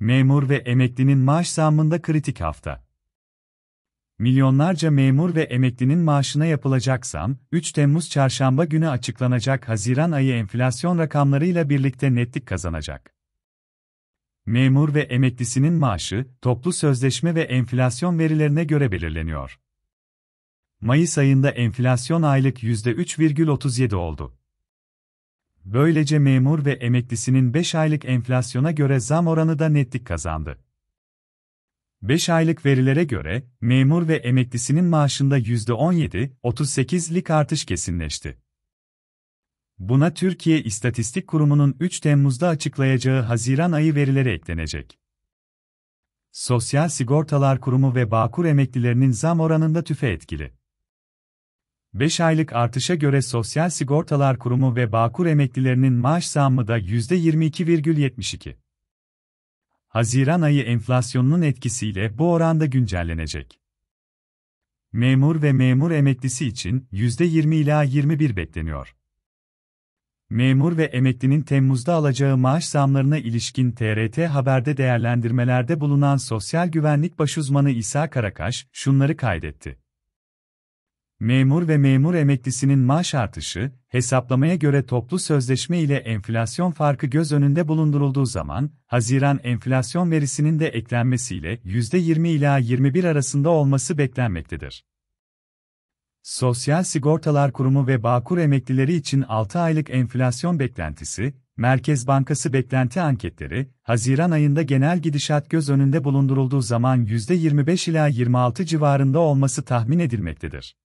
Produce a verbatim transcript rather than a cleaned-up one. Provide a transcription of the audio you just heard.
Memur ve emeklinin maaş zammında kritik hafta. Milyonlarca memur ve emeklinin maaşına yapılacak zam, üç Temmuz Çarşamba günü açıklanacak Haziran ayı enflasyon rakamlarıyla birlikte netlik kazanacak. Memur ve emeklisinin maaşı, toplu sözleşme ve enflasyon verilerine göre belirleniyor. Mayıs ayında enflasyon aylık yüzde üç virgül otuz yedi oldu. Böylece memur ve emeklisinin beş aylık enflasyona göre zam oranı da netlik kazandı. beş aylık verilere göre, memur ve emeklisinin maaşında yüzde on yedi virgül otuz sekizlik artış kesinleşti. Buna Türkiye İstatistik Kurumu'nun üç Temmuz'da açıklayacağı Haziran ayı verileri eklenecek. Sosyal Sigortalar Kurumu ve Bağkur emeklilerinin zam oranında tüfe etkili. beş aylık artışa göre Sosyal Sigortalar Kurumu ve Bağkur emeklilerinin maaş zammı da yüzde yirmi iki virgül yetmiş iki. Haziran ayı enflasyonunun etkisiyle bu oranda güncellenecek. Memur ve memur emeklisi için yüzde yirmi ila yirmi bir bekleniyor. Memur ve emeklinin Temmuz'da alacağı maaş zamlarına ilişkin T R T Haber'de değerlendirmelerde bulunan Sosyal Güvenlik Başuzmanı İsa Karakaş, şunları kaydetti. Memur ve memur emeklisinin maaş artışı, hesaplamaya göre toplu sözleşme ile enflasyon farkı göz önünde bulundurulduğu zaman, Haziran enflasyon verisinin de eklenmesiyle yüzde yirmi ila yirmi bir arasında olması beklenmektedir. Sosyal Sigortalar Kurumu ve Bağkur emeklileri için altı aylık enflasyon beklentisi, Merkez Bankası beklenti anketleri, Haziran ayında genel gidişat göz önünde bulundurulduğu zaman yüzde yirmi beş ila yirmi altı civarında olması tahmin edilmektedir.